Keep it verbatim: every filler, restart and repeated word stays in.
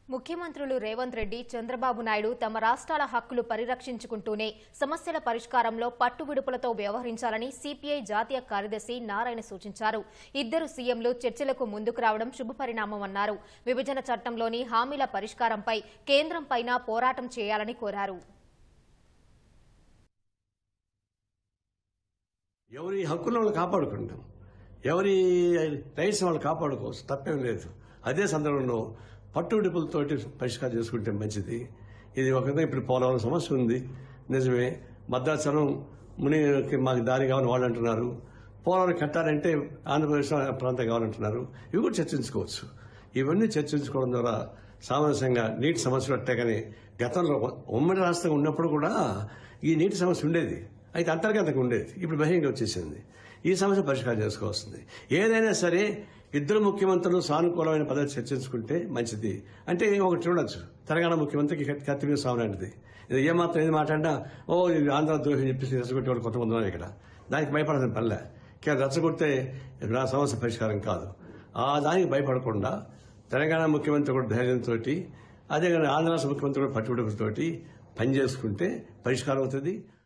ముఖ్యమంత్రులు రేవంత్ రెడ్డి, చంద్రబాబు నాయుడు తమ రాష్ట్రాల హక్కులు పరిరక్షించుకుంటూనే సమస్యల పరిష్కారంలో పట్టువిడుపులతో వ్యవహరించాలని సిపిఐ జాతీయ కార్యదర్శి నారాయణ సూచించారు. ఇద్దరు సీఎంలు చర్చలకు ముందుకు రావడం శుభపరిణామమన్నారు. విభజన చట్టంలోని హామీల పరిష్కారంపై కేంద్రంపైన పోరాటం చేయాలని కోరారు. ఎవరి హక్కులను వాళ్ళు కాపాడుకుంటాం, ఎవరి రైట్స్ వాళ్ళు కాపాడుకోవచ్చు, తప్పేం లేదు. అదే సందర్భంలో పట్టుడిపులతోటి పరిష్కారం చేసుకుంటే మంచిది. ఇది ఒక విధంగా ఇప్పుడు పోలవరం సమస్య ఉంది, నిజమే. భద్రాచలం మునికి మాకు దారి కావాలని వాళ్ళు అంటున్నారు. పోలవరం కట్టాలంటే ఆంధ్రప్రదేశ్ ప్రాంతం కావాలంటున్నారు. ఇవి కూడా చర్చించుకోవచ్చు. ఇవన్నీ చర్చించుకోవడం ద్వారా సామరస్యంగా నీటి సమస్యలు అట్టే. కానీ గతంలో ఉమ్మడి రాష్ట్రంగా ఉన్నప్పుడు కూడా ఈ నీటి సమస్య ఉండేది, అయితే అంతర్గతంగా ఉండేది. ఇప్పుడు బహిరంగ వచ్చేసింది. ఈ సమస్య పరిష్కారం చేసుకోవాల్సింది. ఏదైనా సరే ఇద్దరు ముఖ్యమంత్రులు సానుకూలమైన పద్ధతి చర్చించుకుంటే మంచిది. అంటే ఒకటి చూడొచ్చు, తెలంగాణ ముఖ్యమంత్రికి కత్తి మీద సాగు లాంటిది. ఇది ఏమాత్రం ఏది మాట్లాడినా ఓ ఇది ఆంధ్ర ద్రోహి చెప్పేసి రెచ్చగొట్టే వాళ్ళు కొంతమంది ఉన్నారు ఇక్కడ. దానికి భయపడాల్సిన పనిలే. కేవలం రెచ్చగొడితే నా సమస్య పరిష్కారం కాదు. ఆ దానికి భయపడకుండా తెలంగాణ ముఖ్యమంత్రి కూడా ధైర్యంతో, అదే ఆంధ్ర రాష్ట్ర ముఖ్యమంత్రి కూడా పట్టుబడితోటి పనిచేసుకుంటే పరిష్కారం అవుతుంది.